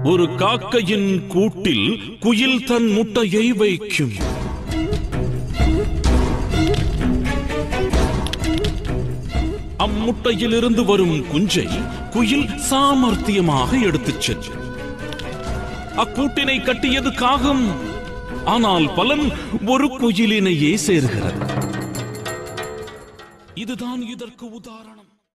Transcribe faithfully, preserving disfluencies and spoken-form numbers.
ஒரு காக்கையின் கூட்டில் குயில் தன் முட்டையை வைக்கும். அம்முட்டையிலிருந்து வரும் குஞ்சை குயில் சாமர்த்தியமாக எடுத்துச் சென்று அக்கூட்டினை கட்டியது காகம். ஆனால் பலன் ஒரு குயிலினையே சேர்கிறது. இதுதான் இதற்கு உதாரணம்.